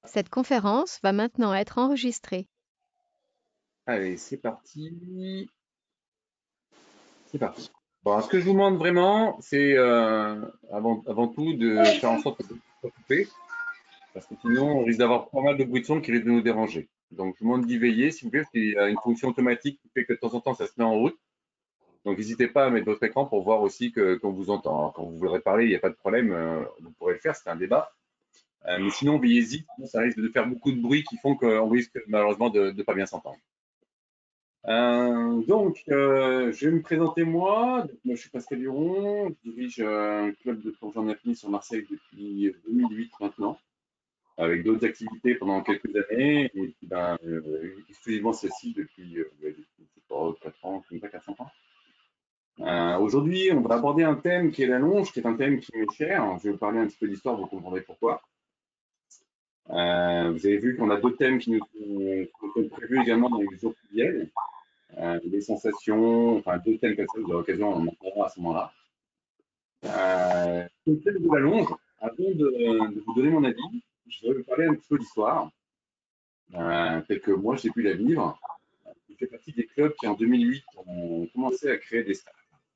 Cette conférence va maintenant être enregistrée. Allez, c'est parti. C'est parti. Bon, ce que je vous demande vraiment, c'est avant tout de faire en sorte que ça ne soit pas coupé, parce que sinon on risque d'avoir pas mal de bruit de son qui risque de nous déranger. Donc je vous demande d'y veiller, s'il vous plaît, parce qu'il y a une fonction automatique qui fait que de temps en temps ça se met en route. Donc n'hésitez pas à mettre votre écran pour voir aussi qu'on vous entend. Alors, quand vous voudrez parler, il n'y a pas de problème, vous pourrez le faire, c'est un débat. Mais sinon, veillez-y, sinon, ça risque de faire beaucoup de bruit qui font qu'on risque malheureusement de ne pas bien s'entendre. Je vais me présenter moi. Donc, moi, je suis Pascal Duron. Je dirige un club de plongée apnée sur Marseille depuis 2008 maintenant, avec d'autres activités pendant quelques années, et puis exclusivement celle-ci depuis je sais pas, 4 ans, comme ça, 4-5 ans. Aujourd'hui, on va aborder un thème qui est la longe, qui est un thème qui m'est cher. Je vais vous parler un petit peu d'histoire, vous comprendrez pourquoi. Vous avez vu qu'on a d'autres thèmes qui nous sont prévus également dans les jours qui viennent. Des sensations, enfin deux thèmes comme ça, vous aurez l'occasion d'en parler à ce moment-là. Le thème de la longe, avant de vous donner mon avis, je vais vous parler un petit peu d'histoire, telle que moi j'ai pu la vivre. Je fais partie des clubs qui en 2008 ont commencé à créer des stades.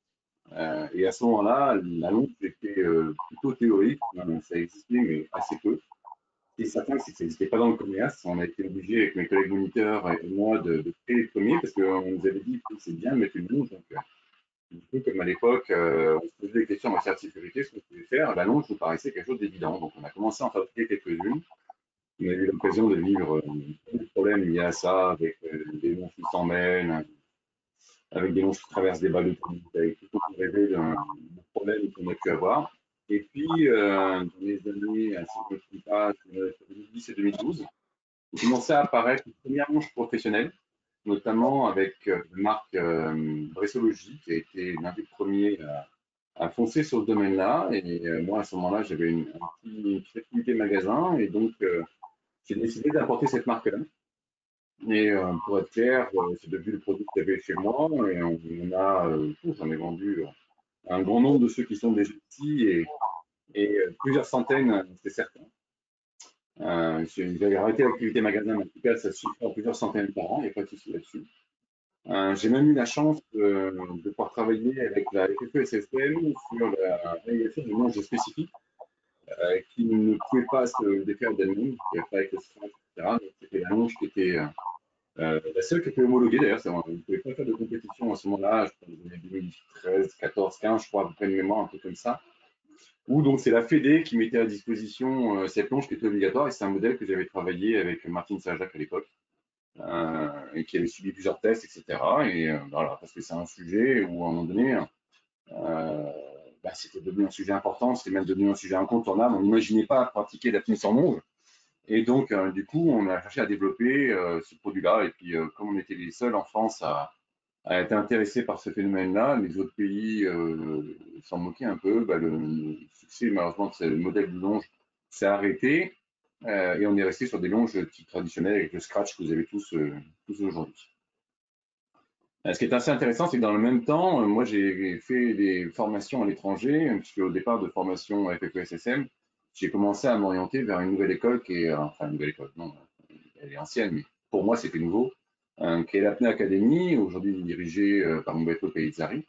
Et à ce moment-là, la longe était plutôt théorique, ça existait mais assez peu. Et certain, c'est que ça n'existait pas dans le commerce. On a été obligé avec mes collègues moniteurs et moi de créer les premiers parce qu'on nous avait dit que c'est bien de mettre une longe. Donc, du coup, comme à l'époque, on se posait des questions en matière de sécurité, ce qu'on pouvait faire, la longe nous paraissait quelque chose d'évident. Donc, on a commencé à en fabriquer quelques-unes. On a eu l'occasion de vivre des problèmes liés à ça, avec des longes qui s'en mêlent, avec des longes qui traversent des balles de tennis, avec tout ce qu'on peut rêver d'un problème qu'on a pu avoir. Et puis, dans les années, si je ne me trompe pas, 2010 et 2012, il commençait à apparaître une première longe professionnelle, notamment avec la marque Bressology, qui a été l'un des premiers à foncer sur ce domaine-là. Et moi, à ce moment-là, j'avais une petite activité magasin. Et donc, j'ai décidé d'importer cette marque-là. Et pour être clair, c'est devenu le produit qu'il y avait chez moi. Et j'en ai vendu un grand nombre de ceux qui sont déjà ici et plusieurs centaines, c'est certain. J'avais arrêté l'activité magasin, mais en tout cas, ça se chiffre en plusieurs centaines par an. Il n'y a pas de souci là-dessus. J'ai même eu la chance de pouvoir travailler avec la FFE-SSM sur la réalisation d'une longe spécifique qui ne pouvait pas se défaire d'elle-même, qui n'avait pas avec le stress, etc. Donc, c'était la longe qui était la seule qui était homologuée d'ailleurs. On ne pouvait pas faire de compétition à ce moment-là, je pense dans les années 2013, 14, 15, je crois, à peu près de mémoire, un peu comme ça. Où donc c'est la Fédé qui mettait à disposition cette longe qui était obligatoire et c'est un modèle que j'avais travaillé avec Martine Saint-Jacques à l'époque et qui avait subi plusieurs tests, etc. Et voilà, parce que c'est un sujet où à un moment donné, c'était devenu un sujet important, c'était même devenu un sujet incontournable. On n'imaginait pas pratiquer l'apnée sans longe. Et donc, du coup, on a cherché à développer ce produit-là. Et puis, comme on était les seuls en France à être intéressés par ce phénomène-là, les autres pays s'en moquaient un peu. Le succès, malheureusement, de ce modèle de longe s'est arrêté. Et on est resté sur des longes type traditionnelles avec le scratch que vous avez tous aujourd'hui. Ce qui est assez intéressant, c'est que dans le même temps, moi j'ai fait des formations à l'étranger, puisque au départ de formation FFESSM, j'ai commencé à m'orienter vers une nouvelle école qui est, enfin une nouvelle école, non, elle est ancienne, mais pour moi c'était nouveau, qui est l'Apnée Academy, aujourd'hui dirigée par Umberto Pellizzari.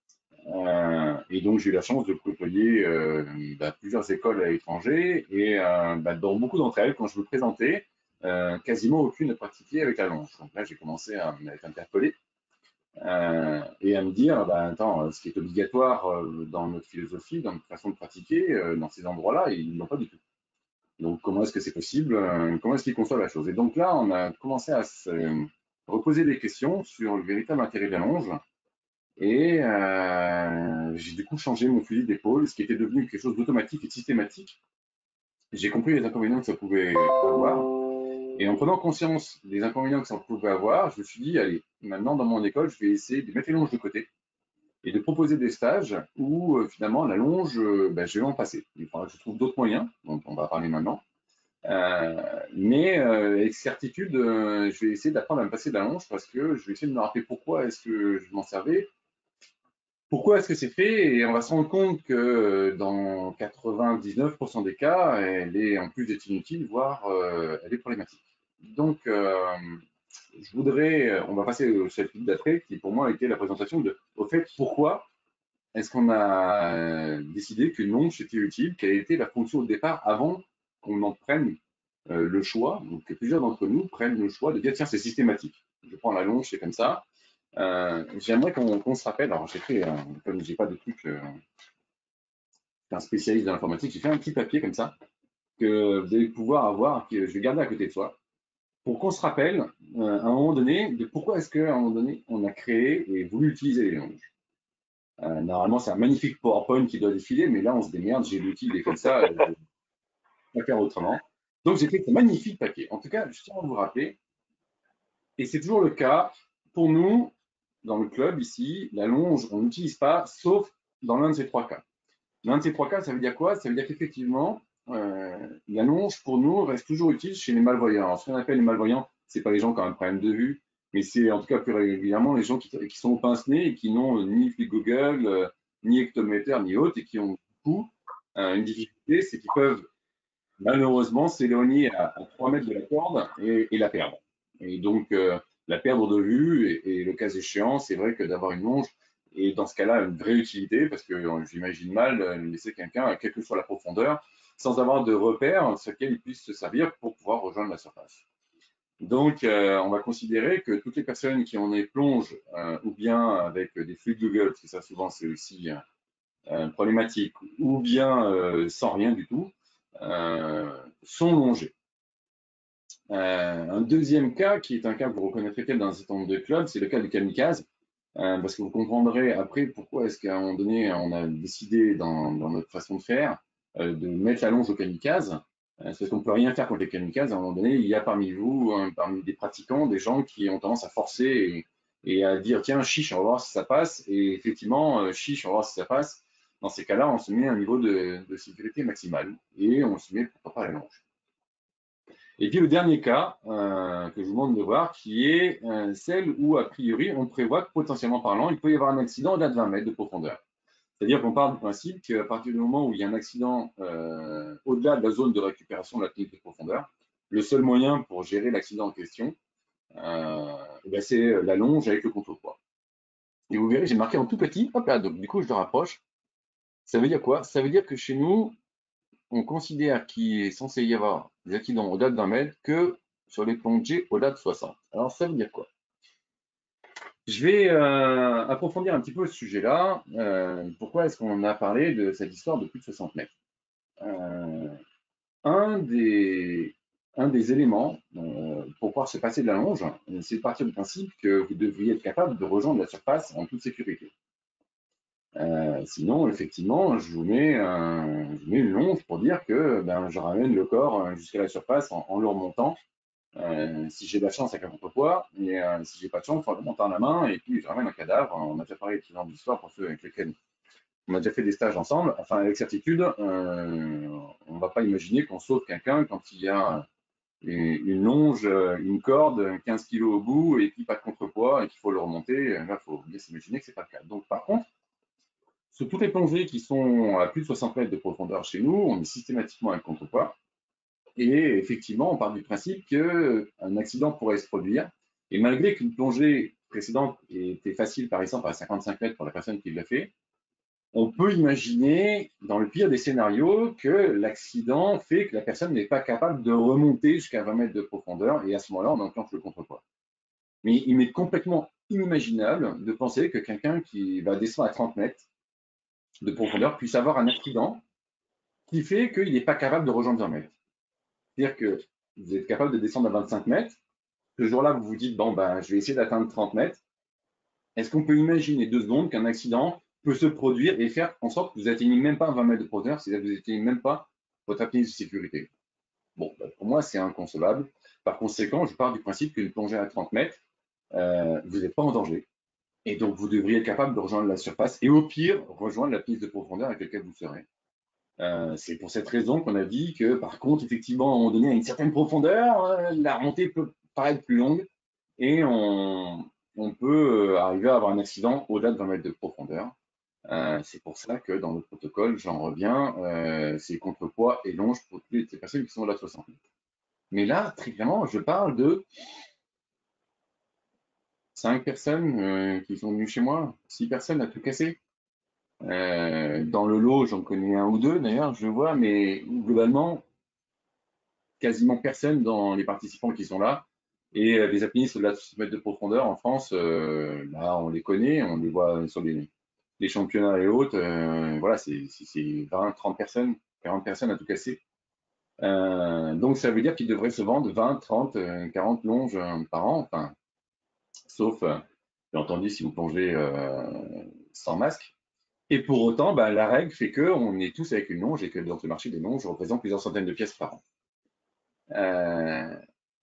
Et donc j'ai eu la chance de côtoyer plusieurs écoles à l'étranger, et dans beaucoup d'entre elles, quand je me présentais, quasiment aucune ne pratiquait avec la longe. Donc là j'ai commencé à m'être interpellé et à me dire, attends, ce qui est obligatoire dans notre philosophie, dans notre façon de pratiquer, dans ces endroits-là, ils ne l'ont pas du tout. Donc, comment est-ce que c'est possible? Comment est-ce qu'ils conçoivent la chose? Et donc là, on a commencé à se reposer des questions sur le véritable intérêt de la longe. Et j'ai du coup changé mon fusil d'épaule, ce qui était devenu quelque chose d'automatique et de systématique. J'ai compris les inconvénients que ça pouvait avoir. Et en prenant conscience des inconvénients que ça pouvait avoir, je me suis dit, allez, maintenant dans mon école, je vais essayer de mettre les longes de côté et de proposer des stages où finalement la longe, je vais en passer. Il faudra que je trouve d'autres moyens, dont on va parler maintenant. Mais avec certitude, je vais essayer d'apprendre à me passer de la longe parce que je vais essayer de me rappeler pourquoi est-ce que je m'en servais. Pourquoi est-ce que c'est fait? Et on va se rendre compte que dans 99% des cas, elle est en plus d'être inutile, voire elle est problématique. Donc, on va passer au chapitre d'après, qui pour moi a été la présentation au fait, pourquoi est-ce qu'on a décidé qu'une longe c'était utile, quelle était la fonction de départ avant qu'on en prenne le choix, donc que plusieurs d'entre nous prennent le choix de dire tiens, c'est systématique. Je prends la longe, c'est comme ça. J'aimerais qu'on se rappelle, alors j'ai fait, comme j'ai pas de truc, un spécialiste de l'informatique, j'ai fait un petit papier comme ça que vous allez pouvoir avoir, que je vais garder à côté de soi, pour qu'on se rappelle à un moment donné de pourquoi est-ce qu'à un moment donné on a créé et voulu utiliser les longes. Normalement, c'est un magnifique PowerPoint qui doit défiler, mais là on se démerde, j'ai l'outil, il est comme ça, je ne peux pas faire autrement. Donc j'ai fait ce magnifique papier. En tout cas, je tiens à vous rappeler, et c'est toujours le cas pour nous, dans le club ici, la longe, on n'utilise pas, sauf dans l'un de ces trois cas. L'un de ces trois cas, ça veut dire quoi? Ça veut dire qu'effectivement, la longe, pour nous, reste toujours utile chez les malvoyants. Alors, ce qu'on appelle les malvoyants, c'est pas les gens qui ont un problème de vue, mais c'est en tout cas plus régulièrement les gens qui sont au pince-nez et qui n'ont ni flip Google, ni hectomètre, ni autre, et qui ont du coup une difficulté, c'est qu'ils peuvent malheureusement s'éloigner à 3 mètres de la corde et la perdre. Et donc, la perdre de vue, et le cas échéant, c'est vrai que d'avoir une longe, et dans ce cas-là, une vraie utilité, parce que j'imagine mal laisser quelqu'un, quelle que soit la profondeur, sans avoir de repère sur lequel il puisse se servir pour pouvoir rejoindre la surface. Donc, on va considérer que toutes les personnes qui ont des plonges, ou bien avec des fluides Google, parce que ça souvent c'est aussi problématique, ou bien sans rien du tout, sont longés. Un deuxième cas, qui est un cas que vous reconnaîtrez peut-être dans un certain nombre de clubs, c'est le cas du kamikaze, parce que vous comprendrez après pourquoi est-ce qu'à un moment donné, on a décidé dans notre façon de faire de mettre la longe au kamikaze. C'est parce qu'on ne peut rien faire contre les kamikazes. À un moment donné, il y a parmi vous, parmi des pratiquants, des gens qui ont tendance à forcer et à dire tiens, chiche, on va voir si ça passe. Et effectivement, chiche, on va voir si ça passe. Dans ces cas-là, on se met à un niveau de sécurité maximale et on se met pourquoi pas à la longe. Et puis le dernier cas que je vous demande de voir, qui est celle où, a priori, on prévoit que potentiellement parlant, il peut y avoir un accident au-delà de 20 mètres de profondeur. C'est-à-dire qu'on part du principe qu'à partir du moment où il y a un accident au-delà de la zone de récupération de la technique de profondeur, le seul moyen pour gérer l'accident en question, c'est la longe avec le contrepoids. Et vous verrez, j'ai marqué en tout petit, hop là, donc du coup je le rapproche. Ça veut dire quoi? Ça veut dire que chez nous, on considère qu'il est censé y avoir des accidents au-delà de 20 mètres que sur les plongées au-delà de 60. Alors, ça veut dire quoi? Je vais approfondir un petit peu ce sujet-là. Pourquoi est-ce qu'on a parlé de cette histoire de plus de 60 mètres? Euh, un, des, un des éléments pour pouvoir se passer de la longe, c'est de partir du principe que vous devriez être capable de rejoindre la surface en toute sécurité. Sinon, effectivement, je mets une longe pour dire que je ramène le corps jusqu'à la surface en le remontant. Si j'ai de la chance avec un contrepoids, mais si j'ai pas de chance, il faut le monter en la main et puis je ramène un cadavre. On a déjà parlé de ce genre d'histoire pour ceux avec lesquels on a déjà fait des stages ensemble. Enfin, avec certitude, on ne va pas imaginer qu'on sauve quelqu'un quand il y a une longe, une corde, 15 kilos au bout et puis pas de contrepoids et qu'il faut le remonter. Là, il faut bien s'imaginer que c'est pas le cas. Donc, par contre, sur toutes les plongées qui sont à plus de 60 mètres de profondeur chez nous, on est systématiquement avec contrepoids. Et effectivement, on part du principe qu'un accident pourrait se produire. Et malgré qu'une plongée précédente était facile, par exemple, à 55 mètres pour la personne qui l'a fait, on peut imaginer, dans le pire des scénarios, que l'accident fait que la personne n'est pas capable de remonter jusqu'à 20 mètres de profondeur. Et à ce moment-là, on enclenche le contrepoids. Mais il m'est complètement inimaginable de penser que quelqu'un qui va descendre à 30 mètres de profondeur puisse avoir un accident qui fait qu'il n'est pas capable de rejoindre 20 mètres. C'est-à-dire que vous êtes capable de descendre à 25 mètres. Ce jour-là, vous vous dites, bon, je vais essayer d'atteindre 30 mètres. Est-ce qu'on peut imaginer 2 secondes qu'un accident peut se produire et faire en sorte que vous n'atteignez même pas 20 mètres de profondeur, c'est-à-dire que vous n'atteignez même pas votre apnée de sécurité? Bon, pour moi, c'est inconcevable. Par conséquent, je pars du principe qu'une plongée à 30 mètres, vous n'êtes pas en danger. Et donc, vous devriez être capable de rejoindre la surface et au pire, rejoindre la piste de profondeur avec laquelle vous serez. C'est pour cette raison qu'on a dit que, par contre, effectivement, à un moment donné, à une certaine profondeur, la remontée peut paraître plus longue et on peut arriver à avoir un accident au-delà de 20 mètres de profondeur. C'est pour ça que dans le protocole, j'en reviens, c'est contrepoids et longe pour toutes les personnes qui sont au-delà de 60. Mais là, très clairement, je parle de 5 personnes qui sont venues chez moi, 6 personnes à tout casser. Dans le lot, j'en connais un ou deux d'ailleurs, je vois, mais globalement, quasiment personne dans les participants qui sont là. Et les alpinistes au-delà de 6 mètres de profondeur en France, là, on les connaît, on les voit sur les championnats et autres. Voilà, c'est 20, 30 personnes, 40 personnes à tout casser. Donc ça veut dire qu'ils devraient se vendre 20, 30, 40 longes par an, enfin, sauf, bien entendu, si vous plongez sans masque. Et pour autant, bah, la règle fait qu'on est tous avec une longe et que dans le marché des longes représente plusieurs centaines de pièces par an. Euh,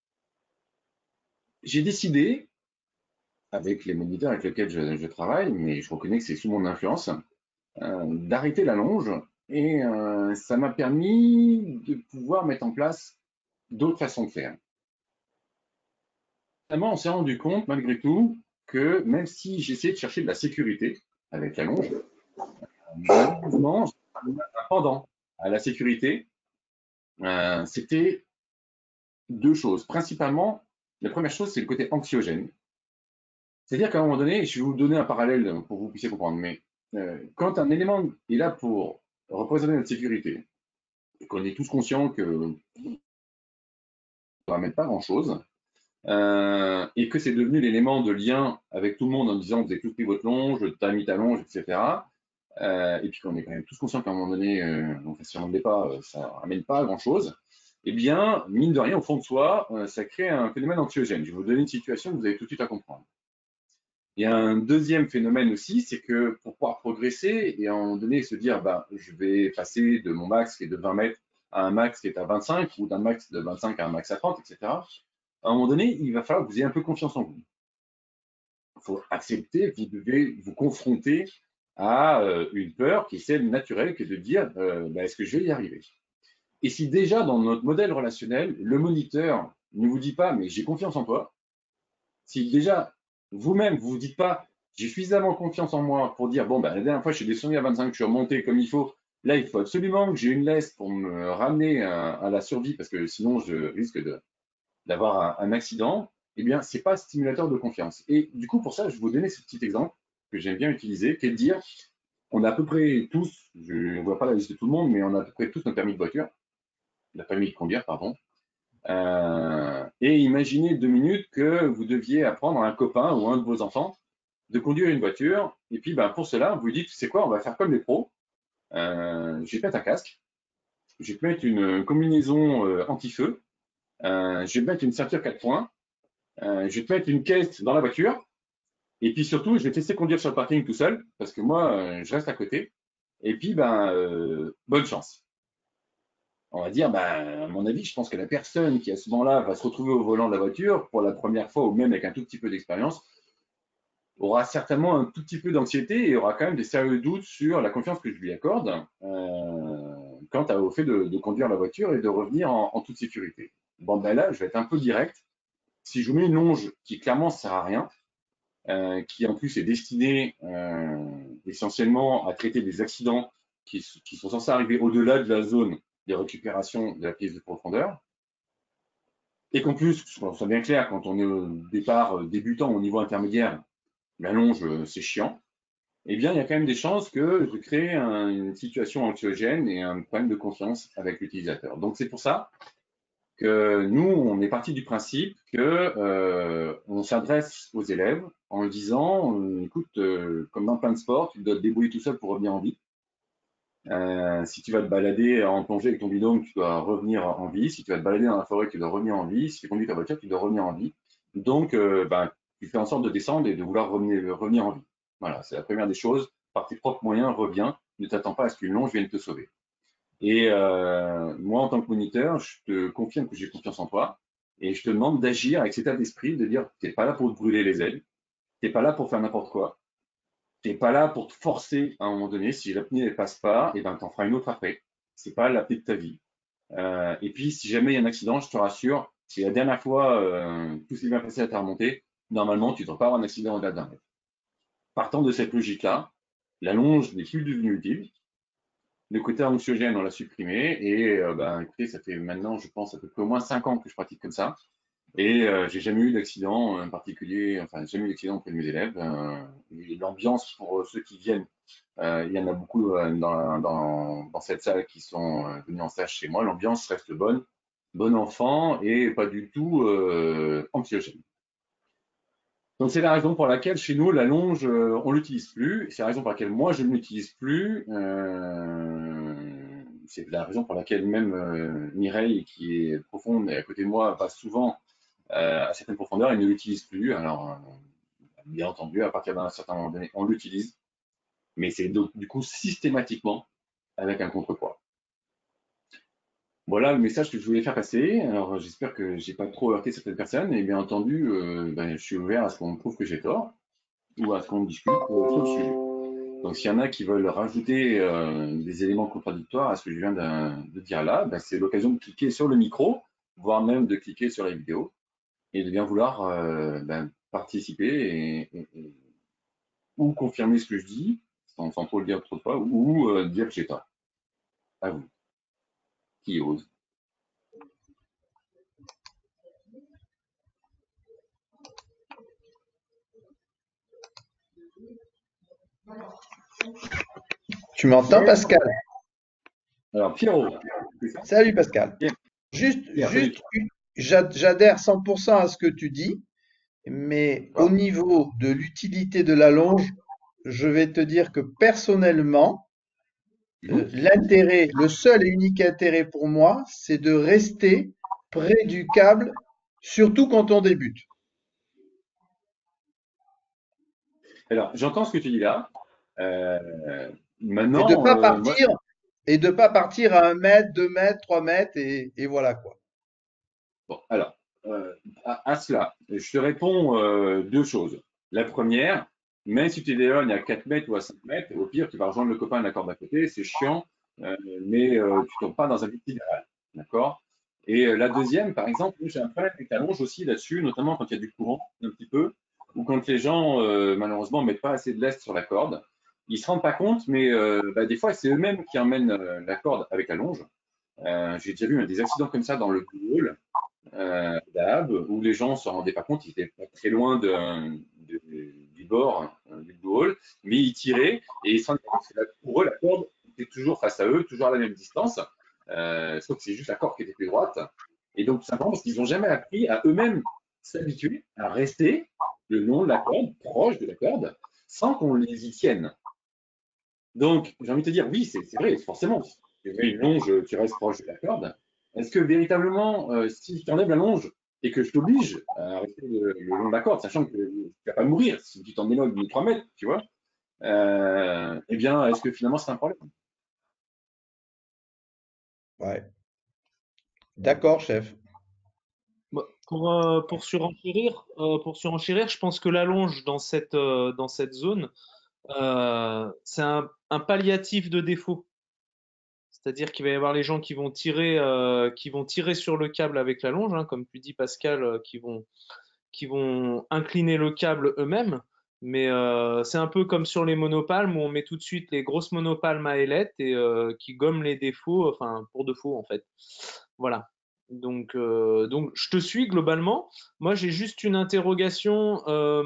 j'ai décidé, avec les moniteurs avec lesquels je travaille, mais je reconnais que c'est sous mon influence, d'arrêter la longe. Et ça m'a permis de pouvoir mettre en place d'autres façons de faire. Finalement, on s'est rendu compte, malgré tout, que même si j'essayais de chercher de la sécurité avec la longe, malheureusement, un pendant à la sécurité, c'était deux choses. Principalement, la première chose, c'est le côté anxiogène. C'est-à-dire qu'à un moment donné, je vais vous donner un parallèle pour que vous puissiez comprendre, mais quand un élément est là pour représenter notre sécurité, et qu'on est tous conscients que ça ne ramène pas grand-chose, et que c'est devenu l'élément de lien avec tout le monde en disant vous avez tous pris votre longe, t'as mis ta longe, etc. Et puis qu'on est quand même tous conscients qu'à un moment donné, si on ne l'est pas, ça ne ramène pas à grand-chose. Eh bien, mine de rien, au fond de soi, ça crée un phénomène anxiogène. Je vais vous donner une situation que vous avez tout de suite à comprendre. Il y a un deuxième phénomène aussi, c'est que pour pouvoir progresser et à un moment donné se dire, bah, je vais passer de mon max qui est de 20 mètres à un max qui est à 25 ou d'un max de 25 à un max à 30, etc. À un moment donné, il va falloir que vous ayez un peu confiance en vous. Il faut accepter que vous devez vous confronter à une peur qui est celle naturelle, qui est de dire, bah, est-ce que je vais y arriver? Et si déjà dans notre modèle relationnel, le moniteur ne vous dit pas, mais j'ai confiance en toi, si déjà vous-même vous vous dites pas, j'ai suffisamment confiance en moi pour dire, bon, ben, la dernière fois, je suis descendu à 25, je suis remonté comme il faut. Là, il faut absolument que j'ai une laisse pour me ramener à la survie parce que sinon, je risque d'avoir un accident. Eh bien, c'est pas stimulateur de confiance. Et du coup, pour ça, je vais vous donner ce petit exemple que j'aime bien utiliser, qui est de dire, on a à peu près tous, je ne vois pas la liste de tout le monde, mais on a à peu près tous notre permis de voiture, la permis de conduire, pardon. Et imaginez 2 minutes que vous deviez apprendre à un copain ou un de vos enfants de conduire une voiture. Et puis, ben, pour cela, vous dites, c'est quoi, on va faire comme les pros. Je vais te mettre un casque, je vais te mettre une combinaison anti-feu, je vais te mettre une ceinture 4 points, je vais te mettre une caisse dans la voiture. Et puis surtout, je vais te laisser conduire sur le parking tout seul, parce que moi, je reste à côté. Et puis, ben, bonne chance. On va dire, ben, à mon avis, je pense que la personne qui à ce moment-là va se retrouver au volant de la voiture pour la première fois ou même avec un tout petit peu d'expérience aura certainement un tout petit peu d'anxiété et aura quand même des sérieux doutes sur la confiance que je lui accorde quant au fait de conduire la voiture et de revenir en toute sécurité. Bon, ben là, je vais être un peu direct. Si je vous mets une longe qui clairement ne sert à rien, qui en plus est destinée essentiellement à traiter des accidents qui sont censés arriver au-delà de la zone de récupération de la pièce de profondeur, et qu'en plus, qu'on soit bien clair, quand on est au départ débutant au niveau intermédiaire, la longe, c'est chiant, eh bien, il y a quand même des chances que je crée une situation anxiogène et un problème de confiance avec l'utilisateur. Donc, c'est pour ça que nous, on est parti du principe que on s'adresse aux élèves en disant, écoute, comme dans plein de sports, tu dois te débrouiller tout seul pour revenir en vie. Si tu vas te balader en plongée avec ton binôme, tu dois revenir en vie. Si tu vas te balader dans la forêt, tu dois revenir en vie. Si tu conduis ta voiture, tu dois revenir en vie. Donc, ben, tu fais en sorte de descendre et de vouloir revenir en vie. Voilà, c'est la première des choses. Par tes propres moyens, reviens. Ne t'attends pas à ce qu'une longe vienne te sauver. Et moi, en tant que moniteur, je te confirme que j'ai confiance en toi et je te demande d'agir avec cet état d'esprit, de dire, tu n'es pas là pour te brûler les ailes, tu n'es pas là pour faire n'importe quoi, tu n'es pas là pour te forcer à un moment donné. Si l'apnée ne passe pas, et ben, tu en feras une autre après. C'est pas l'apnée de ta vie. Et puis, si jamais il y a un accident, je te rassure, si la dernière fois, tout s'est bien passé à ta remontée, normalement, tu ne devrais pas avoir un accident au-delà d'un mètre. Partant de cette logique-là, La longe n'est plus devenue utile. Le côté anxiogène, on l'a supprimé. Et écoutez, ça fait maintenant, je pense, à peu près au moins 5 ans que je pratique comme ça. Et j'ai jamais eu d'accident particulier, enfin, jamais eu d'accident auprès de mes élèves. Et l'ambiance pour ceux qui viennent, il y en a beaucoup dans cette salle qui sont venus en stage chez moi. L'ambiance reste bonne, bon enfant et pas du tout anxiogène. Donc c'est la raison pour laquelle chez nous la longe on l'utilise plus. C'est la raison pour laquelle moi je ne l'utilise plus. C'est la raison pour laquelle même Mireille qui est profonde et à côté de moi va souvent à certaines profondeurs et ne l'utilise plus. Alors bien entendu à partir d'un certain moment donné on l'utilise, mais c'est donc du coup systématiquement avec un contrepoids. Voilà le message que je voulais faire passer. Alors j'espère que j'ai pas trop heurté certaines personnes et bien entendu je suis ouvert à ce qu'on me prouve que j'ai tort ou à ce qu'on discute sur le sujet. Donc, s'il y en a qui veulent rajouter des éléments contradictoires à ce que je viens de dire là, c'est l'occasion de cliquer sur le micro, voire même de cliquer sur la vidéo et de bien vouloir participer ou confirmer ce que je dis, sans trop le dire trop de fois, ou dire que j'ai tort. À vous, qui ose. Tu m'entends, Pascal? Alors, Pierrot, c'est ça? Salut, Pascal. Pierre, Juste, Pierre, salut. j'adhère 100% à ce que tu dis, mais au D'accord. niveau de l'utilité de la longe, je vais te dire que personnellement, Mhm. l'intérêt, le seul et unique intérêt pour moi, c'est de rester près du câble, surtout quand on débute. Alors, j'entends ce que tu dis là. Euh, Et de maintenant, pas moi, partir, et de pas partir à 1 mètre, 2 mètres, 3 mètres, et voilà quoi. bon, alors, à cela, je te réponds deux choses. La première, même si tu déonnes à 4 mètres ou à 5 mètres, au pire, tu vas rejoindre le copain à la corde d'à côté, c'est chiant, mais tu tombes pas dans un vide sidéral. D'accord? Et la deuxième, par exemple, j'ai un problème avec la longe aussi là-dessus, notamment quand il y a du courant, un petit peu, ou quand les gens, malheureusement, mettent pas assez de lest sur la corde. Ils se rendent pas compte, mais des fois, c'est eux-mêmes qui emmènent la corde avec la longe. J'ai déjà vu des accidents comme ça dans le pool d'Ab, où les gens ne se rendaient pas compte, ils étaient pas très loin du bord du Blue Hole, mais ils tiraient et ils se rendaient compte que pour eux, la corde était toujours face à eux, toujours à la même distance, sauf que c'est juste la corde qui était plus droite. Et donc, tout simplement parce qu'ils n'ont jamais appris à eux-mêmes s'habituer à rester le long de la corde, proche de la corde, sans qu'on les y tienne. Donc, j'ai envie de te dire, oui, c'est vrai, forcément. Si tu mets une longe, tu restes proche de la corde. Est-ce que véritablement, si je t'enlève la longe et que je t'oblige à rester le long de la corde, sachant que tu ne vas pas mourir si tu t'en éloignes de 3 mètres, tu vois, eh bien, est-ce que finalement c'est un problème? Ouais. D'accord, chef. Bah, pour surenchérir, je pense que l'allonge dans cette zone, c'est un palliatif de défaut. C'est-à-dire qu'il va y avoir les gens qui vont tirer sur le câble avec la longe, hein, comme tu dis Pascal, qui vont incliner le câble eux-mêmes. Mais c'est un peu comme sur les monopalmes où on met tout de suite les grosses monopalmes à ailettes et qui gomment les défauts, enfin pour défaut en fait. Voilà. Donc je te suis globalement. Moi j'ai juste une interrogation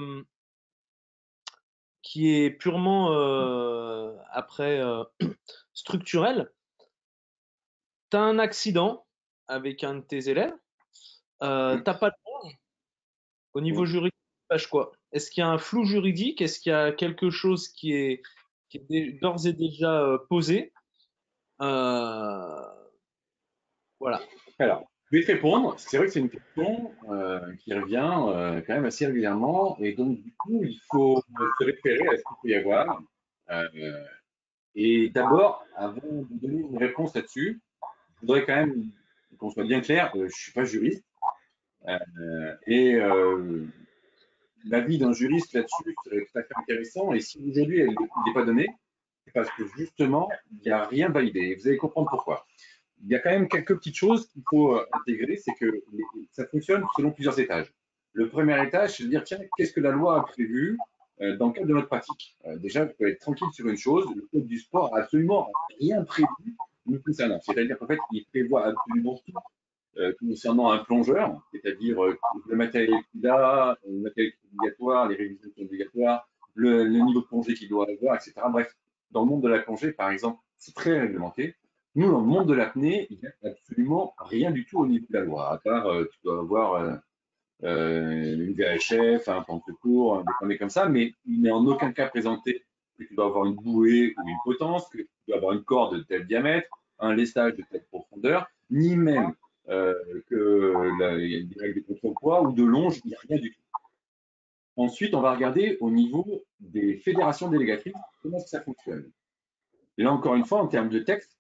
qui est purement après structurelle. Tu as un accident avec un de tes élèves, t'as pas de longe. Au niveau juridique, page quoi? Est-ce qu'il y a un flou juridique? Est-ce qu'il y a quelque chose qui est d'ores et déjà posé? Euh, voilà. Alors, je vais te répondre. C'est vrai que c'est une question qui revient quand même assez régulièrement. Et donc, du coup, il faut se référer à ce qu'il peut y avoir. Euh, et d'abord, avant de donner une réponse là-dessus, je voudrais quand même qu'on soit bien clair, je ne suis pas juriste. Et l'avis d'un juriste là-dessus serait tout à fait intéressant. Et si aujourd'hui il n'est pas donné, c'est parce que justement, il n'y a rien validé. Et vous allez comprendre pourquoi. Il y a quand même quelques petites choses qu'il faut intégrer, c'est que ça fonctionne selon plusieurs étages. Le premier étage, c'est de dire, tiens, qu'est-ce que la loi a prévu Dans le cadre de notre pratique, déjà, vous pouvez être tranquille sur une chose, le code du sport a absolument rien prévu nous concernant. C'est-à-dire qu'en fait, il prévoit absolument tout concernant un plongeur, c'est-à-dire le matériel qu'il a, le matériel obligatoire, les révisions qui sont obligatoires, le niveau de plongée qu'il doit avoir, etc. Bref, dans le monde de la plongée, par exemple, c'est très réglementé. Nous, dans le monde de l'apnée, il n'y a absolument rien du tout au niveau de la loi, à part tu dois avoir une VHF, un plan de secours, des conneries comme ça, mais il n'est en aucun cas présenté que tu dois avoir une bouée ou une potence, que tu dois avoir une corde de tel diamètre, un lestage de telle profondeur, ni même il y a des règles de contrepoids ou de longe, il n'y a rien du tout. Ensuite, on va regarder au niveau des fédérations délégatrices comment ça fonctionne. Et là, encore une fois, en termes de texte,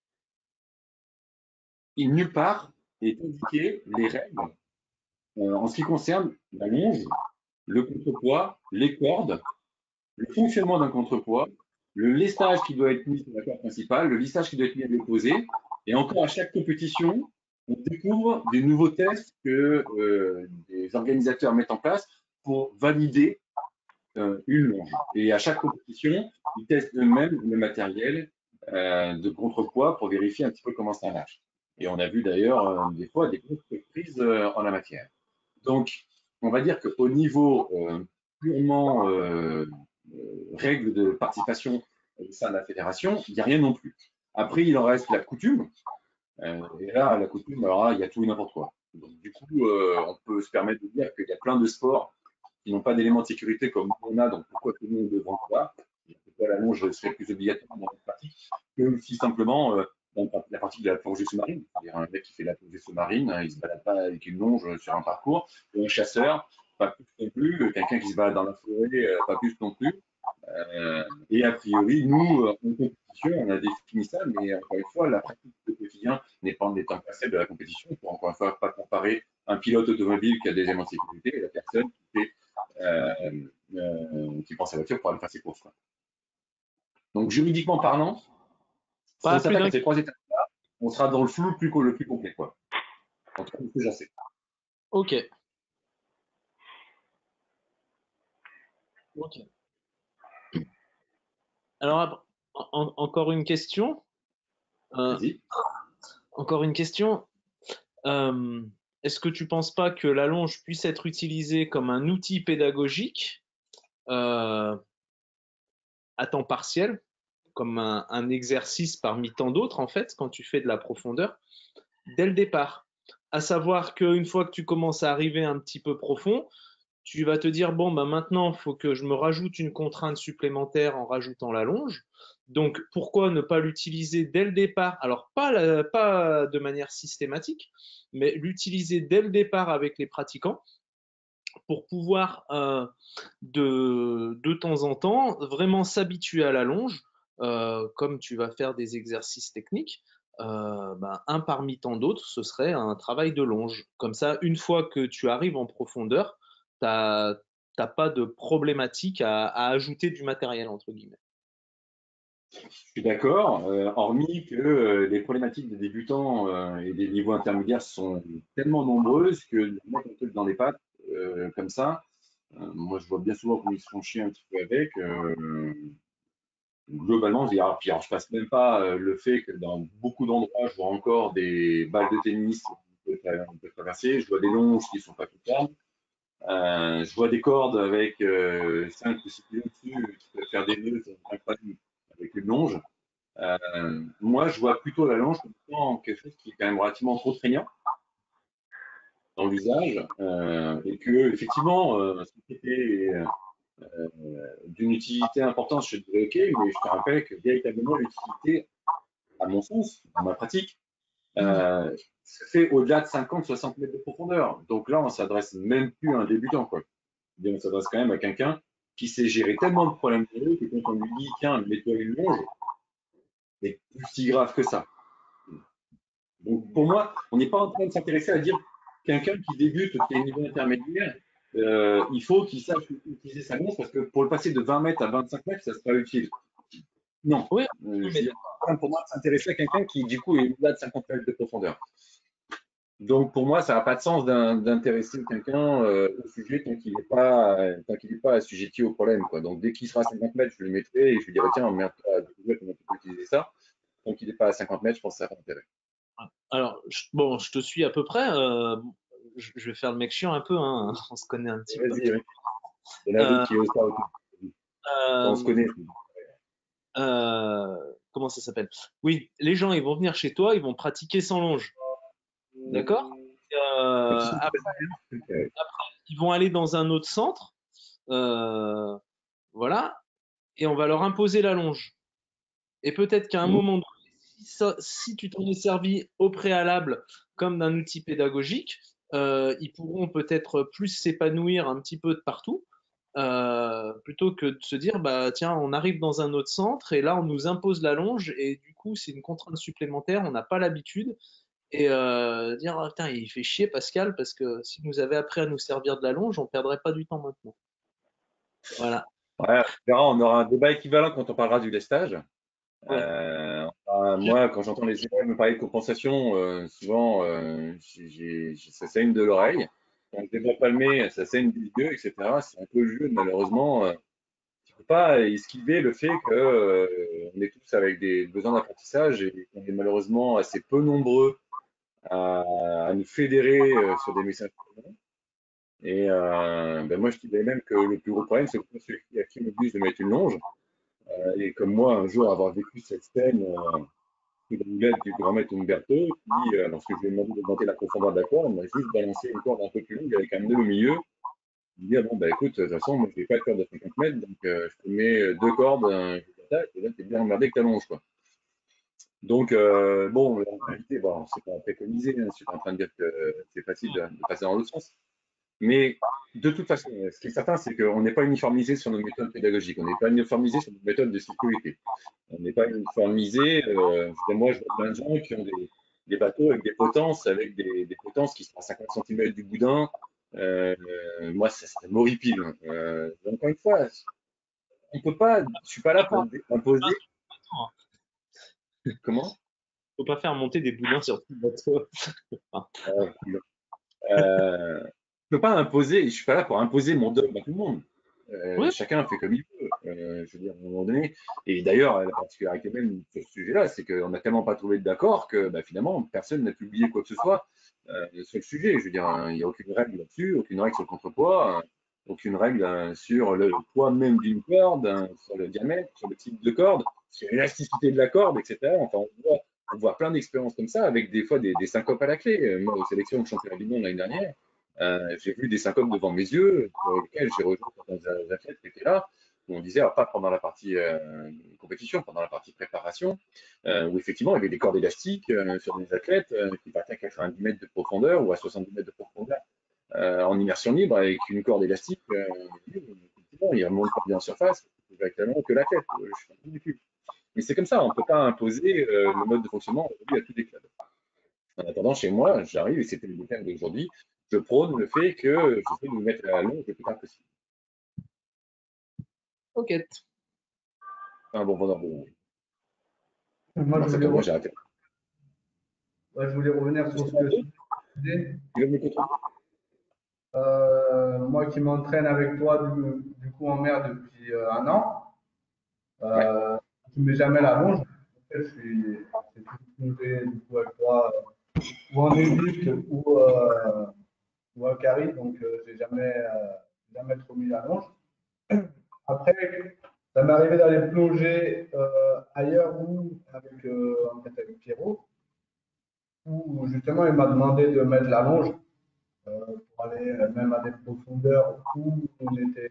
il nulle part est indiqué les règles en ce qui concerne la longe, le contrepoids, les cordes, le fonctionnement d'un contrepoids, le lestage qui doit être mis sur la corde principale, le lissage qui doit être mis à l'opposé. Et encore à chaque compétition, on découvre des nouveaux tests que les organisateurs mettent en place pour valider une longe. Et à chaque compétition, ils testent eux-mêmes le matériel de contrepoids pour vérifier un petit peu comment ça marche. Et on a vu d'ailleurs des fois des grosses surprises en la matière. Donc, on va dire qu'au niveau purement règles de participation au sein de la fédération, il n'y a rien non plus. Après, il en reste la coutume. Et là, la coutume, alors là, il y a tout et n'importe quoi. Donc, du coup, on peut se permettre de dire qu'il y a plein de sports qui n'ont pas d'éléments de sécurité comme on a, donc pourquoi tout le monde devrait en avoir? Pourquoi la longe serait plus obligatoire dans la pratique que si simplement dans la pratique de la plongée sous-marine. C'est-à-dire un mec qui fait la plongée sous-marine, il ne se balade pas avec une longe sur un parcours, ou un chasseur, pas plus non plus, quelqu'un qui se balade dans la forêt, pas plus non plus. Et a priori, nous, en compétition, on a défini ça, mais encore une fois, la pratique du quotidien n'est pas en passé de la compétition. Pour encore une fois pas comparer un pilote automobile qui a des éléments de sécurité et la personne qui prend sa voiture pour aller faire ses courses. Quoi. Donc, juridiquement parlant, si on s'attaque à ces trois étapes-là, on sera dans le flou le plus complet. Quoi. En tout cas, ce que j'en sais. Ok. Ok. Alors, encore une question. Vas-y. Encore une question. Est-ce que tu penses pas que la longe puisse être utilisée comme un outil pédagogique à temps partiel, comme un exercice parmi tant d'autres, en fait, quand tu fais de la profondeur, dès le départ? À savoir qu'une fois que tu commences à arriver un petit peu profond, tu vas te dire, bon, bah maintenant, il faut que je me rajoute une contrainte supplémentaire en rajoutant la longe. Donc, pourquoi ne pas l'utiliser dès le départ? Alors, pas de manière systématique, mais l'utiliser dès le départ avec les pratiquants pour pouvoir, de temps en temps, vraiment s'habituer à la longe, comme tu vas faire des exercices techniques. Ben, un parmi tant d'autres, ce serait un travail de longe. Comme ça, une fois que tu arrives en profondeur, t'as pas de problématique à ajouter du matériel, entre guillemets. Je suis d'accord, hormis que les problématiques des débutants et des niveaux intermédiaires sont tellement nombreuses que les mettre un truc dans les pattes, comme ça, moi je vois bien souvent comment ils se font chier un petit peu avec. Globalement, puis alors, je passe même pas le fait que dans beaucoup d'endroits, je vois encore des balles de tennis qu'on peut traverser, je vois des longes qui sont pas tout fermes. Je vois des cordes avec 5 ou 6 kilos dessus qui peuvent faire des nœuds avec une longe. Moi, je vois plutôt la longe comme étant quelque chose qui est quand même relativement contraignant dans l'usage et que effectivement, si c'était d'une utilité importante, je te dirais OK, mais je te rappelle que véritablement l'utilité, à mon sens, dans ma pratique, se fait au-delà de 50-60 mètres de profondeur. Donc là, on s'adresse même plus à un débutant, quoi. On s'adresse quand même à quelqu'un qui sait gérer tellement de problèmes de l'eau que quand on lui dit tiens, mets-toi une longe, c'est plus si grave que ça. Donc pour moi, on n'est pas en train de s'intéresser à dire quelqu'un qui débute, qui est niveau intermédiaire, il faut qu'il sache utiliser sa longe parce que pour le passer de 20 mètres à 25 mètres, ça sera utile. Non. Oui, Je suis en train pour moi de s'intéresser à quelqu'un qui du coup est au-delà de 50 mètres de profondeur. Donc pour moi, ça n'a pas de sens d'intéresser quelqu'un au sujet tant qu'il n'est pas assujetti au problème, quoi. Donc dès qu'il sera à 50 mètres, je le mettrai et je lui dirai tiens, merde, comment tu peux utiliser ça. Tant qu'il n'est pas à 50 mètres, je pense que ça n'a pas d'intérêt. Alors, bon, je te suis à peu près. Je vais faire le mec chiant un peu, hein. On se connaît un petit peu. Vas-y, oui. Il y en a Euh, d'autres qui osent pas autour. On se euh, connaît. Comment ça s'appelle? Oui, les gens, ils vont venir chez toi, ils vont pratiquer sans longe. D'accord? Après, ils vont aller dans un autre centre. euh, voilà. Et on va leur imposer la longe. Et peut-être qu'à un Mhm. moment donné, si tu t'en es servi au préalable comme d'un outil pédagogique, ils pourront peut-être plus s'épanouir un petit peu de partout, plutôt que de se dire, bah tiens, on arrive dans un autre centre et là on nous impose la longe et du coup c'est une contrainte supplémentaire, on n'a pas l'habitude. Et dire, ah, putain, il fait chier Pascal parce que s'il nous avait appris à nous servir de la longe, on perdrait pas du temps maintenant. Voilà. Ouais, on verra, on aura un débat équivalent quand on parlera du lestage. Ouais. Moi, quand j'entends les élèves me parler de compensation, souvent, ça saigne de l'oreille. Quand je développe palmé, ça saigne des yeux, etc. C'est un peu le jeu, malheureusement. Tu peux pas esquiver le fait que on est tous avec des besoins d'apprentissage et qu'on est malheureusement assez peu nombreux à nous fédérer sur des messages communs. Et ben moi, je dirais même que le plus gros problème, c'est que celui à qui on oblige de mettre une longe. Et comme moi, un jour, avoir vécu cette scène sous la houlette du grand maître Umberto, qui, lorsque je lui ai demandé d'augmenter la profondeur de la corde, il m'a juste balancé une corde un peu plus longue avec un nœud au milieu. Il me dit, ah bon, bah écoute, de toute façon, moi, je n'ai pas de corde de 50 mètres, donc je te mets deux cordes, et là, t'es bien emmerdé avec ta longe, quoi. Donc, bon, en réalité, bon, c'est pas préconisé, hein, je suis pas en train de dire que c'est facile de passer dans l'autre sens. Mais de toute façon, ce qui est certain, c'est qu'on n'est pas uniformisé sur nos méthodes pédagogiques, on n'est pas uniformisé sur nos méthodes de sécurité. On n'est pas uniformisé. Moi, je vois plein de gens qui ont des bateaux avec des potences, des potences qui sont à 50 cm du boudin. Euh, Moi, ça m'horripile. Encore une fois, on peut pas. Je suis pas là pour imposer. Comment? Faut pas faire monter des boudins sur tout le bateau. euh, je peux pas imposer. Je suis pas là pour imposer mon dogme à tout le monde. Oui, Chacun fait comme il veut. Je veux dire, à un moment donné. Et d'ailleurs, la particularité même sur ce sujet-là, c'est qu'on n'a tellement pas trouvé d'accord que bah, finalement, personne n'a publié quoi que ce soit sur le sujet. Je veux dire, il n'y a aucune règle là-dessus, aucune règle sur le contrepoids, aucune règle sur le poids même d'une corde, sur le diamètre, sur le type de corde, sur l'élasticité de la corde, etc. Enfin, on voit plein d'expériences comme ça avec des fois des syncopes à la clé. Moi, aux sélections de championnat du monde l'année dernière, j'ai vu des syncopes devant mes yeux, pour lesquels j'ai rejoint certains athlètes qui étaient là, où on disait, alors pas pendant la partie compétition, pendant la partie préparation, où effectivement il y avait des cordes élastiques sur des athlètes qui partaient à 90 mètres de profondeur ou à 70 mètres de profondeur en immersion libre avec une corde élastique. Effectivement, il remonte pas bien en surface, exactement que l'athlète. Je suis convaincu. Mais c'est comme ça, on ne peut pas imposer le mode de fonctionnement aujourd'hui à tous les clubs. En attendant, chez moi, j'arrive, et c'était le thème d'aujourd'hui, je prône le fait que j'essaie de me mettre à la longe le plus tard possible. ok. Enfin, bon, pendant bon, Moi, comment ça, comme moi, j'ai arrêté. je voulais revenir sur ce que tu disais. Tu veux me contrôler? Moi qui m'entraîne avec toi du coup en mer depuis un an, Ouais. je ne mets jamais la longe. En fait, j'ai toujours plongé du coup avec toi ou en Égypte ou à Cari, donc j'ai jamais trop mis la longe. Après, ça m'est arrivé d'aller plonger ailleurs ou en fait avec Pierrot, où justement il m'a demandé de mettre la longe pour aller même à des profondeurs où on était,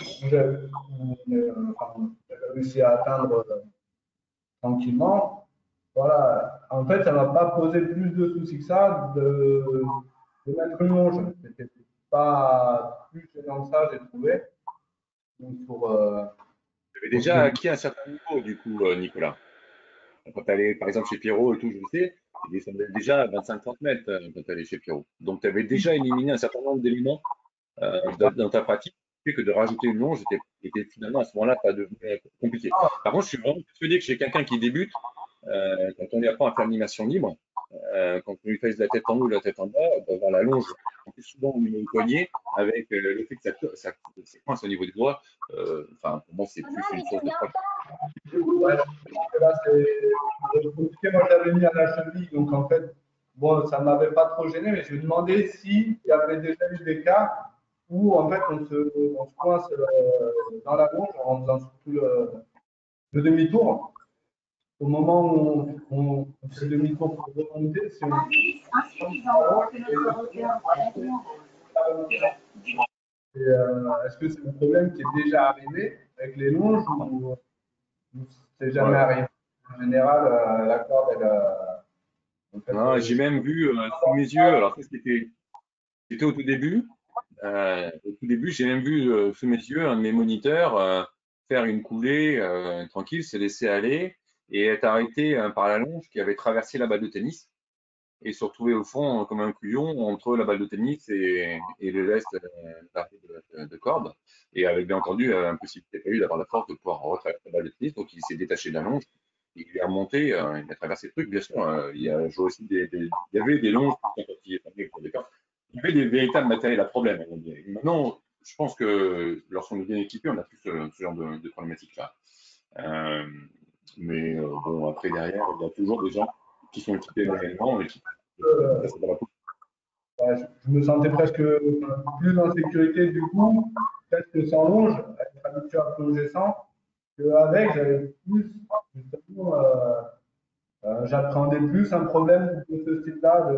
enfin, j'avais réussi à atteindre tranquillement. Voilà. En fait, ça m'a pas posé plus de soucis que ça de mettre une longe. C'était pas plus gênant que ça, j'ai trouvé. Donc Tu avais pour déjà ce acquis un certain niveau, du coup, Nicolas. Quand tu allais, par exemple, chez Pierrot et tout, je le sais, tu descendais déjà à 25-30 mètres quand tu allais chez Pierrot. Donc, tu avais déjà éliminé un certain nombre d'éléments dans ta pratique, qui fait que de rajouter une longe était finalement à ce moment-là pas devenu compliqué. Par contre, je suis vraiment persuadé que chez quelqu'un qui débute, quand on lui apprend à faire l'animation libre, quand on lui fasse la tête en haut, la tête en bas, d'avoir la longe plus souvent au niveau du poignet, avec le fait que ça coince au niveau des doigts. Enfin, pour moi, c'est plus une source de problème. Ouais, je pense que là, c'est compliqué. Moi, j'avais mis à la cheville, donc en fait, bon, ça ne m'avait pas trop gêné, mais je me demandais s'il y avait déjà eu des cas où en fait on se coince dans la longe en faisant surtout le demi-tour. Au moment où on fait le demi-tour pour remonter, si on est-ce que c'est un problème qui est déjà arrivé avec les longes ou c'est jamais arrivé? En général, la corde, elle, en fait, Non, j'ai même vu sous mes yeux, alors ça c'était au tout début. Au tout début, j'ai même vu sous mes yeux un de mes moniteurs faire une coulée tranquille, se laisser aller et être arrêté par la longe qui avait traversé la balle de tennis et se retrouver au fond comme un couillon entre la balle de tennis et le reste de corde. Et avec bien entendu impossibilité pas eu d'avoir la force de pouvoir retraverser la balle de tennis, donc il s'est détaché de la longe. Il est remonté, il a traversé le truc, bien sûr. Il y a joué aussi il y avait des longes quand il est tombé pour des cordes. Il y avait des véritables matériels à problème. Maintenant, je pense que lorsqu'on est bien équipé, on a plus ce genre de problématique-là. Mais bon, après, derrière, il y a toujours des gens qui sont équipés manuellement et qui passent par la peau. Ouais, je me sentais presque plus en sécurité du coup, presque sans longe, être habitué à plonger sans, qu'avec, j'avais plus, justement, j'appréhendais plus un problème de ce style-là,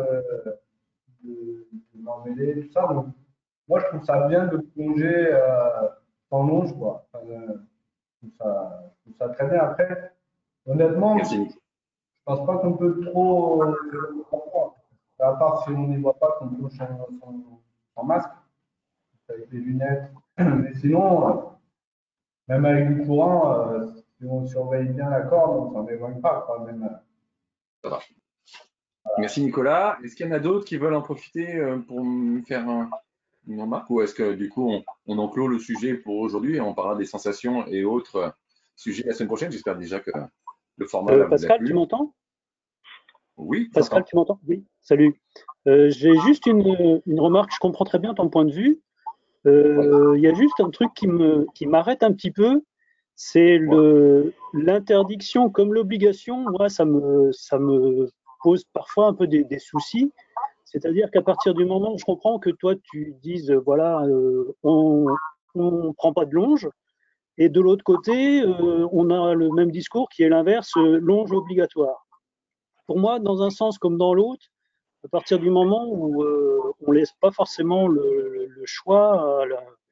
de m'emmêler, tout ça. Donc, moi, je trouve ça bien de plonger sans longe, quoi. Enfin, je trouve ça très bien. Après, honnêtement, je Merci. pense pas qu'on peut trop, à part si on n'y voit pas qu'on plonge sans masque, avec des lunettes. Mais sinon, même avec du courant, si on surveille bien la corde, on s'en éloigne pas, quoi, même. Ça va. Merci Nicolas. Est-ce qu'il y en a d'autres qui veulent en profiter pour me faire une remarque ou est-ce que du coup on en clôt le sujet pour aujourd'hui et on parlera des sensations et autres sujets la semaine prochaine? J'espère déjà que le format là vous a Pascal, tu plu. m'entends? Oui, Pascal, j'entends. tu m'entends? Oui, salut. J'ai juste une remarque, je comprends très bien ton point de vue. Il y a juste un truc qui m'arrête un petit peu, c'est l'interdiction comme l'obligation. Moi, ça me pose parfois un peu des soucis. C'est-à-dire qu'à partir du moment où je comprends que toi, tu dises, voilà, on prend pas de longe, et de l'autre côté, on a le même discours qui est l'inverse, longe obligatoire. Pour moi, dans un sens comme dans l'autre, à partir du moment où on laisse pas forcément le choix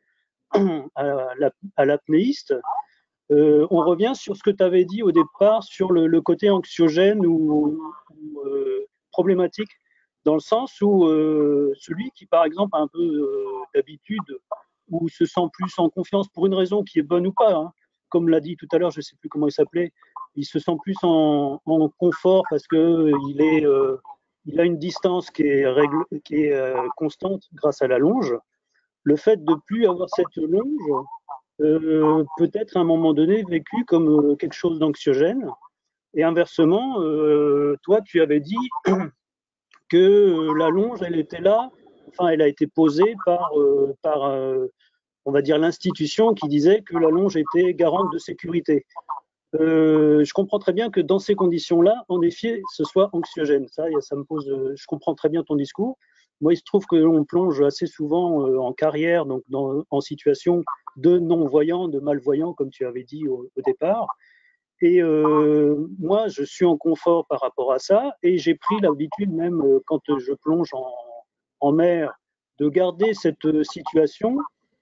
à l'apnéiste, on revient sur ce que tu avais dit au départ sur le côté anxiogène ou problématique, dans le sens où celui qui, par exemple, a un peu d'habitude ou se sent plus en confiance pour une raison qui est bonne ou pas, hein, comme l'a dit tout à l'heure, je ne sais plus comment il s'appelait, il se sent plus en confort parce que il a une distance qui est constante grâce à la longe. Le fait de plus avoir cette longe peut être à un moment donné vécu comme quelque chose d'anxiogène. Et inversement, toi, tu avais dit que la longe, elle était là, enfin, elle a été posée par on va dire, l'institution qui disait que la longe était garante de sécurité. Je comprends très bien que dans ces conditions-là, en effet, ce soit anxiogène. Ça me pose. Je comprends très bien ton discours. Moi, il se trouve qu'on plonge assez souvent en carrière, donc en situation de non-voyant, de malvoyant, comme tu avais dit au départ. Et moi, je suis en confort par rapport à ça, et j'ai pris l'habitude, même quand je plonge en mer, de garder cette situation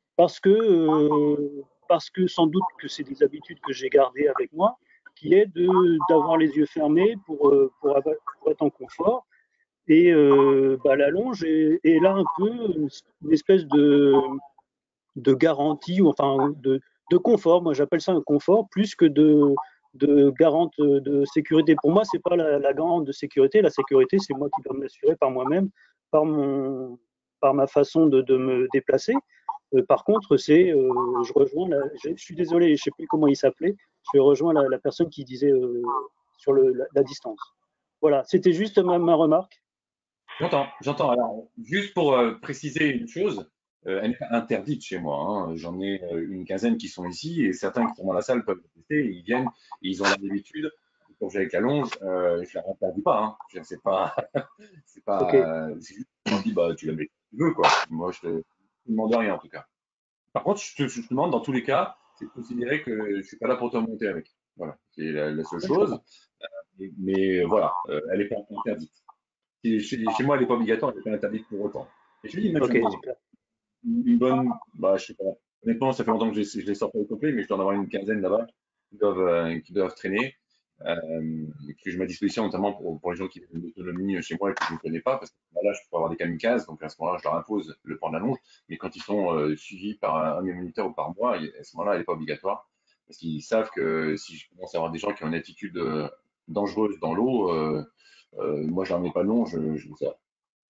parce que sans doute que c'est des habitudes que j'ai gardées avec moi, qui est d'avoir les yeux fermés pour être en confort. Et la longe est là un peu une espèce de garantie, ou enfin de confort. Moi, j'appelle ça un confort plus que de garante de sécurité. Pour moi, c'est pas la garante de sécurité. La sécurité, c'est moi qui dois m'assurer par moi-même, par ma façon de me déplacer. Par contre, je rejoins, je suis désolé, je ne sais plus comment il s'appelait, je rejoins la personne qui disait sur la distance. Voilà, c'était juste ma remarque. J'entends. Alors, juste pour préciser une chose, elle n'est pas interdite chez moi, hein. J'en ai une quinzaine qui sont ici et certains qui sont dans la salle peuvent le tester. Ils viennent, et ils ont l'habitude. Quand j'ai avec la longe, je la interdis pas, hein. Je veux dire, c'est Ok, pas, c'est juste qu'on dit, bah, tu la mets quand tu veux, quoi. Moi, je te demande rien, en tout cas. Par contre, je te demande, dans tous les cas, c'est de considérer que je suis pas là pour te remonter avec. Voilà. C'est la seule oui, je chose. comprends. Mais voilà, elle n'est pas interdite. Chez moi, elle n'est pas obligatoire, elle n'est pas interdite pour autant. Et je dis, même, Ok, j'en ai super. une bonne, bah, je sais pas. Honnêtement, ça fait longtemps que je les sors pas au complet, mais je dois en avoir une quinzaine là-bas qui doivent traîner, que je mets à disposition notamment pour les gens qui ont de l'autonomie chez moi et que je ne connais pas, parce que bah, là, je peux avoir des kamikazes, donc à ce moment-là, je leur impose le port de la longe, mais quand ils sont suivis par un moniteur ou par moi, à ce moment-là, elle n'est pas obligatoire, parce qu'ils savent que si je commence à avoir des gens qui ont une attitude dangereuse dans l'eau, moi, je leur mets pas de longe, je le sors.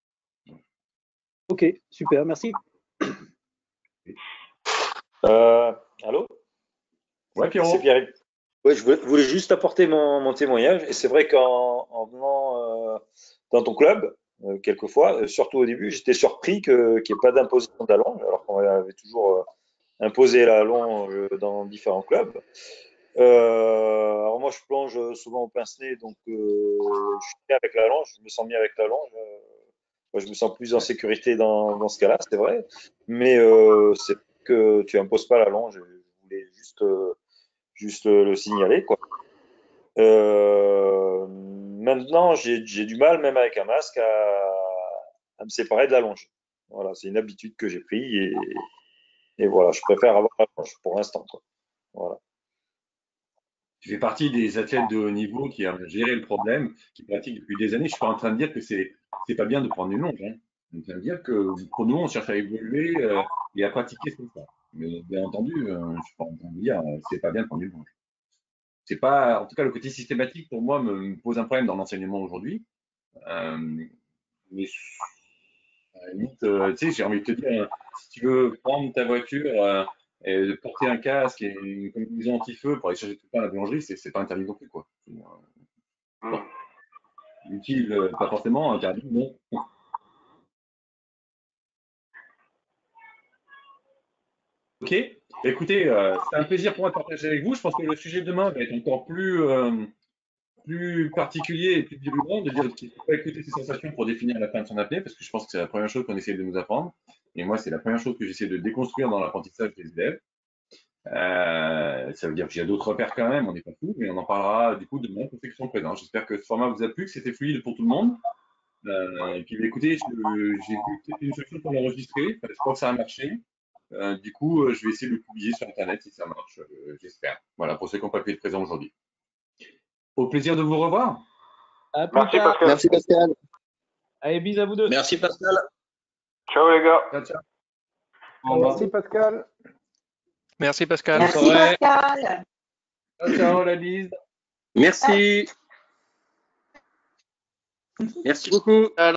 Ok, super, merci. Allô? Ouais, C'est Pierrot. Pierre. Ouais, je voulais juste apporter mon témoignage. Et c'est vrai qu'en venant dans ton club, quelquefois, surtout au début, j'étais surpris qu'il n'y ait pas d'imposition de la longe, alors qu'on avait toujours imposé la longe dans différents clubs. Alors moi, je plonge souvent au pince-nez, donc je suis bien avec la longe, je me sens bien avec la longe. Moi, je me sens plus en sécurité dans ce cas-là, c'est vrai. Mais c'est que tu imposes pas la longe. Je voulais juste le signaler, quoi. Maintenant, j'ai du mal, même avec un masque, à me séparer de la longe. Voilà, c'est une habitude que j'ai prise et voilà, je préfère avoir la longe pour l'instant, quoi. Voilà. Tu fais partie des athlètes de haut niveau qui ont géré le problème, qui pratiquent depuis des années. Je suis pas en train de dire que c'est pas bien de prendre une longe, hein. Je suis en train de dire que pour nous, on cherche à évoluer et à pratiquer ce qu'on fait. Mais bien entendu, je suis pas en train de dire c'est pas bien de prendre une longe. C'est pas, en tout cas, le côté systématique pour moi me pose un problème dans l'enseignement aujourd'hui. Euh, mais à la limite, tu sais, j'ai envie de te dire, si tu veux prendre ta voiture et porter un casque et une combinaison anti-feu pour aller chercher tout le pain à la boulangerie, c'est pas interdit non plus, quoi. Bon, utile, pas forcément, interdit, non. Ok. Écoutez, c'est un plaisir pour moi de partager avec vous. Je pense que le sujet de demain va être encore plus particulier et plus virulent, de dire qu'il ne faut pas écouter ses sensations pour définir la fin de son apnée, parce que je pense que c'est la première chose qu'on essaie de nous apprendre. Et moi, c'est la première chose que j'essaie de déconstruire dans l'apprentissage des élèves. Ça veut dire qu'il y a d'autres repères quand même, on n'est pas fou, mais on en parlera du coup demain pour ceux qui sont présents. J'espère que ce format vous a plu, que c'était fluide pour tout le monde. Et puis écoutez, j'ai vu peut-être une solution pour l'enregistrer, enfin, je crois que ça a marché. Du coup, je vais essayer de le publier sur Internet si ça marche, j'espère. Voilà, pour ceux qui n'ont pas pu être présents aujourd'hui. Au plaisir de vous revoir. À plus tard. Merci Pascal. Allez, bis à vous deux. Merci Pascal. Ciao les gars. Ciao, ciao. Au revoir. Merci Pascal. Merci Pascal. Bonne soirée. Pascal. Ciao, ciao, la bise. Merci. Merci beaucoup.